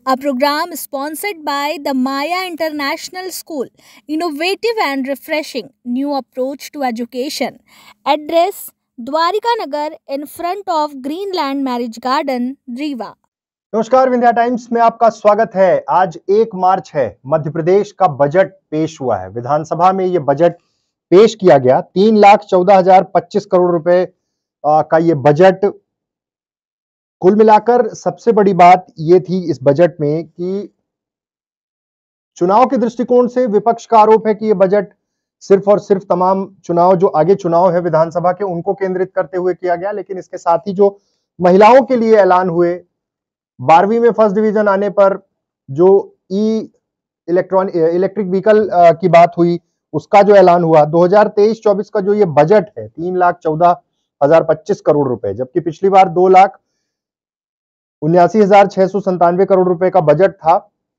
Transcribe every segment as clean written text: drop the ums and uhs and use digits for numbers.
a program sponsored by the Maya International School. Innovative and refreshing new approach to education. Address Dwarika Nagar in front of Greenland Marriage Garden, Rewa. नमस्कार, Vindhya times में आपका स्वागत है। आज 1 मार्च है। मध्य प्रदेश का budget पेश हुआ है। विधानसभा में ये बजट पेश किया गया। 3,14,025 करोड़ रुपए का ये बजट। कुल मिलाकर सबसे बड़ी बात ये थी इस बजट में कि चुनाव के दृष्टिकोण से विपक्ष का आरोप है कि ये बजट सिर्फ और सिर्फ तमाम चुनाव जो आगे चुनाव है विधानसभा के उनको केंद्रित करते हुए किया गया, लेकिन इसके साथ ही जो महिलाओं के लिए ऐलान हुए, 12वीं में फर्स्ट डिवीजन आने पर जो इलेक्ट्रिक व्हीकल की बात हुई, उसका जो ऐलान हुआ, 2023-24 का जो ये बजट है 3,14,025 करोड़ रुपए, जबकि पिछली बार 2,79,697 करोड़ रुपए का बजट था।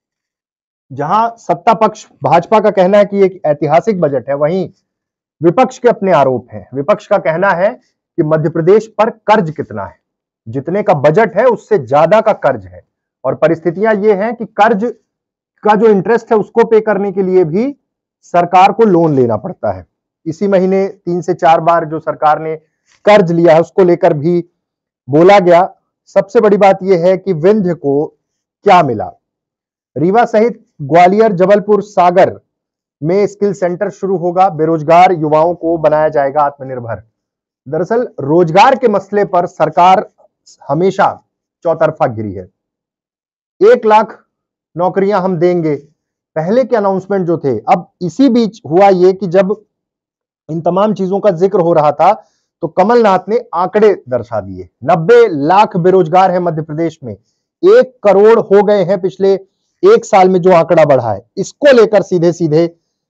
जहां सत्ता पक्ष भाजपा का कहना है कि एक ऐतिहासिक बजट है, वहीं विपक्ष के अपने आरोप हैं। विपक्ष का कहना है कि मध्य प्रदेश पर कर्ज कितना है, जितने का बजट है उससे ज्यादा का कर्ज है, और परिस्थितियां ये हैं कि कर्ज का जो इंटरेस्ट है उसको पे करने के लिए भी सरकार को लोन लेना पड़ता है। इसी महीने 3 से 4 बार जो सरकार ने कर्ज लिया है उसको लेकर भी बोला गया। सबसे बड़ी बात यह है कि विंध्य को क्या मिला। रीवा सहित ग्वालियर, जबलपुर, सागर में स्किल सेंटर शुरू होगा। बेरोजगार युवाओं को बनाया जाएगा आत्मनिर्भर। दरअसल रोजगार के मसले पर सरकार हमेशा चौतरफा घिरी है। 1 लाख नौकरियां हम देंगे, पहले के अनाउंसमेंट जो थे। अब इसी बीच हुआ ये कि जब इन तमाम चीजों का जिक्र हो रहा था तो कमलनाथ ने आंकड़े दर्शा दिए। 90 लाख बेरोजगार है मध्य प्रदेश में, 1 करोड़ हो गए हैं पिछले 1 साल में जो आंकड़ा बढ़ा है। इसको लेकर सीधे सीधे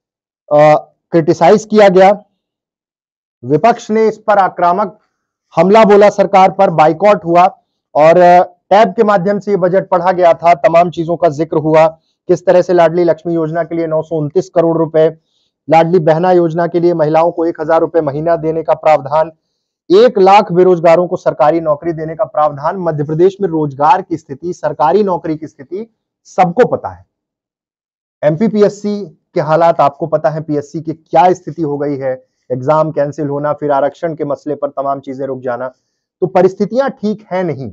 क्रिटिसाइज किया गया। विपक्ष ने इस पर आक्रामक हमला बोला, सरकार पर बाइकॉट हुआ, और टैब के माध्यम से ये बजट पढ़ा गया था। तमाम चीजों का जिक्र हुआ, किस तरह से लाडली लक्ष्मी योजना के लिए 929 करोड़ रुपए, लाडली बहना योजना के लिए महिलाओं को 1,000 रुपए महीना देने का प्रावधान, 1 लाख बेरोजगारों को सरकारी नौकरी देने का प्रावधान। मध्य प्रदेश में रोजगार की स्थिति, सरकारी नौकरी की स्थिति सबको पता है। एमपीपीएससी के हालात आपको पता है, पीएससी की क्या स्थिति हो गई है, एग्जाम कैंसिल होना, फिर आरक्षण के मसले पर तमाम चीजें रुक जाना। तो परिस्थितियां ठीक है नहीं।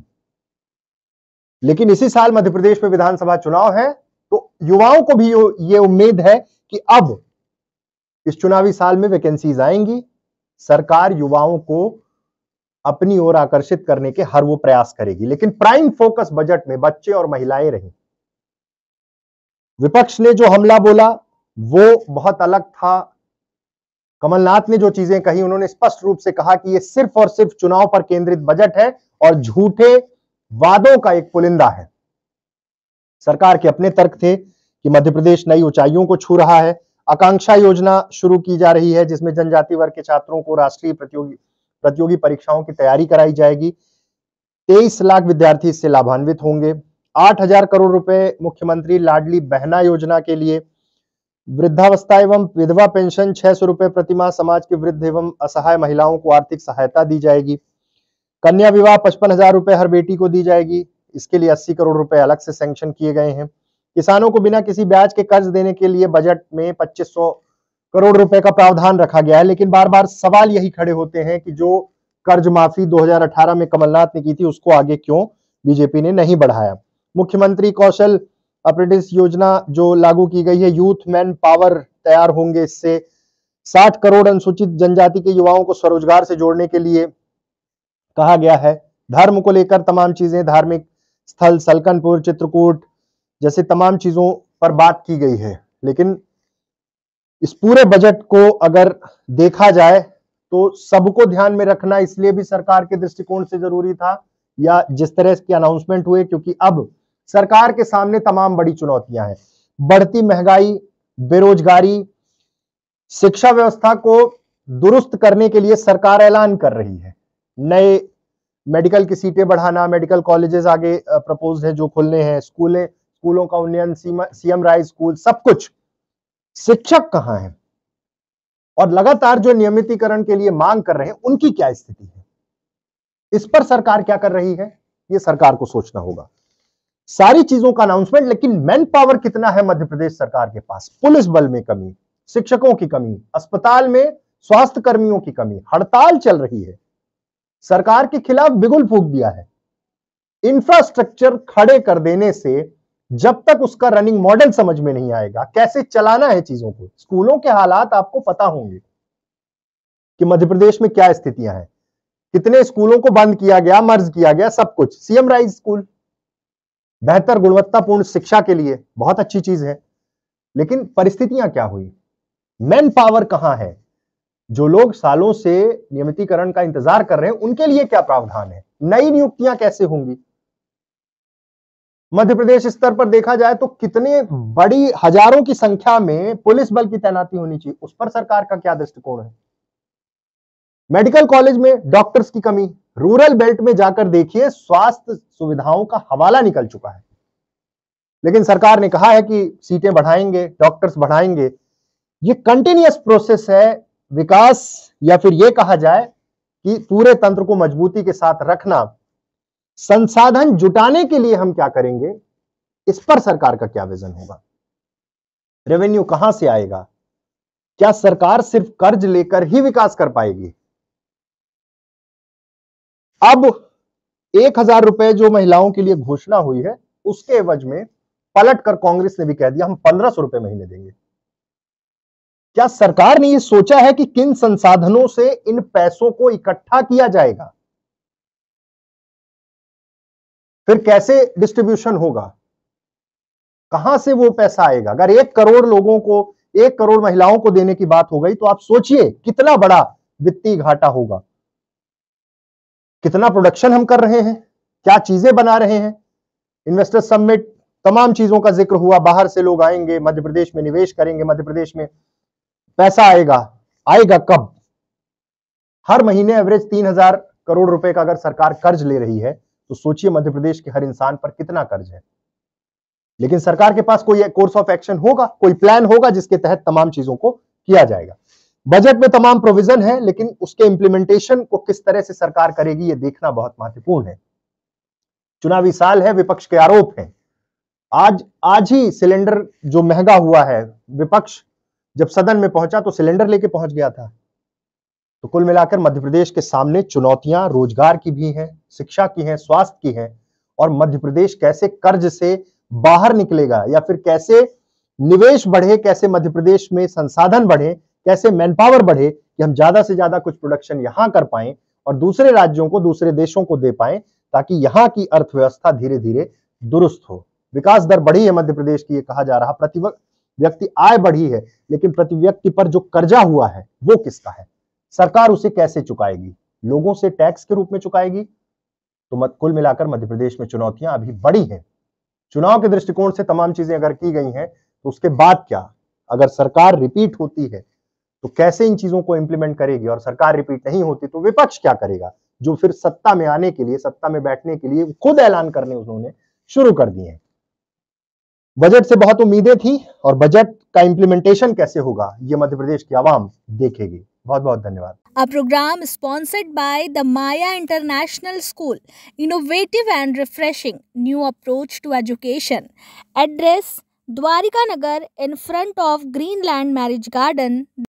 लेकिन इसी साल मध्य प्रदेश में विधानसभा चुनाव है, तो युवाओं को भी ये उम्मीद है कि अब इस चुनावी साल में वैकेंसीज आएंगी। सरकार युवाओं को अपनी ओर आकर्षित करने के हर वो प्रयास करेगी, लेकिन प्राइम फोकस बजट में बच्चे और महिलाएं रही। विपक्ष ने जो हमला बोला वो बहुत अलग था। कमलनाथ ने जो चीजें कही, उन्होंने स्पष्ट रूप से कहा कि यह सिर्फ और सिर्फ चुनाव पर केंद्रित बजट है और झूठे वादों का एक पुलिंदा है। सरकार के अपने तर्क थे कि मध्य प्रदेश नई ऊंचाइयों को छू रहा है। आकांक्षा योजना शुरू की जा रही है, जिसमें जनजाति वर्ग के छात्रों को राष्ट्रीय प्रतियोगी परीक्षाओं की तैयारी कराई जाएगी। 23 लाख विद्यार्थी इससे लाभान्वित होंगे। 8,000 करोड़ रुपए मुख्यमंत्री लाडली बहना योजना के लिए। वृद्धावस्था एवं विधवा पेंशन 600 रुपए प्रतिमाह समाज के वृद्ध एवं असहाय महिलाओं को आर्थिक सहायता दी जाएगी। कन्या विवाह 55,000 रुपए हर बेटी को दी जाएगी। इसके लिए 80 करोड़ रुपए अलग से सैंक्शन किए गए हैं। किसानों को बिना किसी ब्याज के कर्ज देने के लिए बजट में 2,500 करोड़ रुपए का प्रावधान रखा गया है। लेकिन बार बार सवाल यही खड़े होते हैं कि जो कर्ज माफी 2018 में कमलनाथ ने की थी उसको आगे क्यों बीजेपी ने नहीं बढ़ाया। मुख्यमंत्री कौशल अप्रेंटिस योजना जो लागू की गई है, यूथ मैन पावर तैयार होंगे इससे। 60 करोड़ अनुसूचित जनजाति के युवाओं को स्वरोजगार से जोड़ने के लिए कहा गया है। धर्म को लेकर तमाम चीजें, धार्मिक स्थल सलकनपुर, चित्रकूट जैसे तमाम चीजों पर बात की गई है। लेकिन इस पूरे बजट को अगर देखा जाए तो सबको ध्यान में रखना इसलिए भी सरकार के दृष्टिकोण से जरूरी था, या जिस तरह के अनाउंसमेंट हुए, क्योंकि अब सरकार के सामने तमाम बड़ी चुनौतियां हैं। बढ़ती महंगाई, बेरोजगारी, शिक्षा व्यवस्था को दुरुस्त करने के लिए सरकार ऐलान कर रही है। नए मेडिकल की सीटें बढ़ाना, मेडिकल कॉलेजेस आगे प्रपोज है जो खुलने हैं, स्कूलों का उन्नयन, सीएम राइज स्कूल, सब कुछ। शिक्षक कहां हैं और लगातार जो नियमितीकरण के लिए मांग कर रहे हैं उनकी क्या स्थिति है, इस पर सरकार क्या कर रही है, ये सरकार को सोचना होगा। सारी चीजों का अनाउंसमेंट, लेकिन मैन पावर कितना है मध्य प्रदेश सरकार के पास? पुलिस बल में कमी, शिक्षकों की कमी, अस्पताल में स्वास्थ्य कर्मियों की कमी, हड़ताल चल रही है, सरकार के खिलाफ बिगुल फूंक दिया है। इंफ्रास्ट्रक्चर खड़े कर देने से जब तक उसका रनिंग मॉडल समझ में नहीं आएगा, कैसे चलाना है चीजों को। स्कूलों के हालात आपको पता होंगे कि मध्य प्रदेश में क्या स्थितियां हैं, कितने स्कूलों को बंद किया गया, मर्ज किया गया, सब कुछ। सीएम राइज स्कूल बेहतर गुणवत्तापूर्ण शिक्षा के लिए बहुत अच्छी चीज है, लेकिन परिस्थितियां क्या हुई? मैन पावर कहां है? जो लोग सालों से नियमितीकरण का इंतजार कर रहे हैं, उनके लिए क्या प्रावधान है? नई नियुक्तियां कैसे होंगी? मध्य प्रदेश स्तर पर देखा जाए तो कितने बड़ी हजारों की संख्या में पुलिस बल की तैनाती होनी चाहिए, उस पर सरकार का क्या दृष्टिकोण है? मेडिकल कॉलेज में डॉक्टर्स की कमी, रूरल बेल्ट में जाकर देखिए, स्वास्थ्य सुविधाओं का हवाला निकल चुका है, लेकिन सरकार ने कहा है कि सीटें बढ़ाएंगे, डॉक्टर्स बढ़ाएंगे। ये कंटिन्यूअस प्रोसेस है विकास, या फिर यह कहा जाए कि पूरे तंत्र को मजबूती के साथ रखना। संसाधन जुटाने के लिए हम क्या करेंगे, इस पर सरकार का क्या विजन होगा? रेवेन्यू कहां से आएगा? क्या सरकार सिर्फ कर्ज लेकर ही विकास कर पाएगी? अब 1,000 रुपए जो महिलाओं के लिए घोषणा हुई है, उसके एवज में पलटकर कांग्रेस ने भी कह दिया हम 1,500 रुपए महीने देंगे। क्या सरकार ने यह सोचा है कि किन संसाधनों से इन पैसों को इकट्ठा किया जाएगा, फिर कैसे डिस्ट्रीब्यूशन होगा, कहां से वो पैसा आएगा? अगर 1 करोड़ लोगों को, 1 करोड़ महिलाओं को देने की बात हो गई, तो आप सोचिए कितना बड़ा वित्तीय घाटा होगा। कितना प्रोडक्शन हम कर रहे हैं, क्या चीजें बना रहे हैं। इन्वेस्टर समिट, तमाम चीजों का जिक्र हुआ, बाहर से लोग आएंगे, मध्य प्रदेश में निवेश करेंगे, मध्य प्रदेश में पैसा आएगा। आएगा कब? हर महीने एवरेज 3,000 करोड़ रुपए का अगर सरकार कर्ज ले रही है, तो सोचिए मध्य प्रदेश के हर इंसान पर कितना कर्ज है। लेकिन सरकार के पास कोई कोर्स ऑफ एक्शन होगा, कोई प्लान होगा जिसके तहत तमाम चीजों को किया जाएगा। बजट में तमाम प्रोविजन है, लेकिन उसके इंप्लीमेंटेशन को किस तरह से सरकार करेगी, यह देखना बहुत महत्वपूर्ण है। चुनावी साल है, विपक्ष के आरोप हैं। आज ही सिलेंडर जो महंगा हुआ है, विपक्ष जब सदन में पहुंचा तो सिलेंडर लेके पहुंच गया था। तो कुल मिलाकर मध्य प्रदेश के सामने चुनौतियां रोजगार की भी हैं, शिक्षा की हैं, स्वास्थ्य की हैं, और मध्य प्रदेश कैसे कर्ज से बाहर निकलेगा, या फिर कैसे निवेश बढ़े, कैसे मध्य प्रदेश में संसाधन बढ़े, कैसे मैन पावर बढ़े कि हम ज्यादा से ज्यादा कुछ प्रोडक्शन यहां कर पाएं और दूसरे राज्यों को, दूसरे देशों को दे पाएं, ताकि यहां की अर्थव्यवस्था धीरे धीरे दुरुस्त हो। विकास दर बढ़ी है मध्य प्रदेश की, ये कहा जा रहा, प्रति व्यक्ति आय बढ़ी है, लेकिन प्रति व्यक्ति पर जो कर्जा हुआ है वो किसका है? सरकार उसे कैसे चुकाएगी? लोगों से टैक्स के रूप में चुकाएगी? तो कुल मिलाकर मध्य प्रदेश में चुनौतियां अभी बड़ी हैं। चुनाव के दृष्टिकोण से तमाम चीजें अगर की गई हैं, तो उसके बाद क्या? अगर सरकार रिपीट होती है तो कैसे इन चीजों को इंप्लीमेंट करेगी, और सरकार रिपीट नहीं होती तो विपक्ष क्या करेगा, जो फिर सत्ता में आने के लिए, सत्ता में बैठने के लिए खुद ऐलान करने उन्होंने शुरू कर दिए हैं। बजट से बहुत उम्मीदें थी, और बजट का इंप्लीमेंटेशन कैसे होगा, ये मध्य प्रदेश की आवाम देखेगी। बहुत बहुत धन्यवाद। A program sponsored by the Maya International School, innovative and refreshing new approach to education. Address: Dwarika Nagar, in front of Greenland Marriage Garden.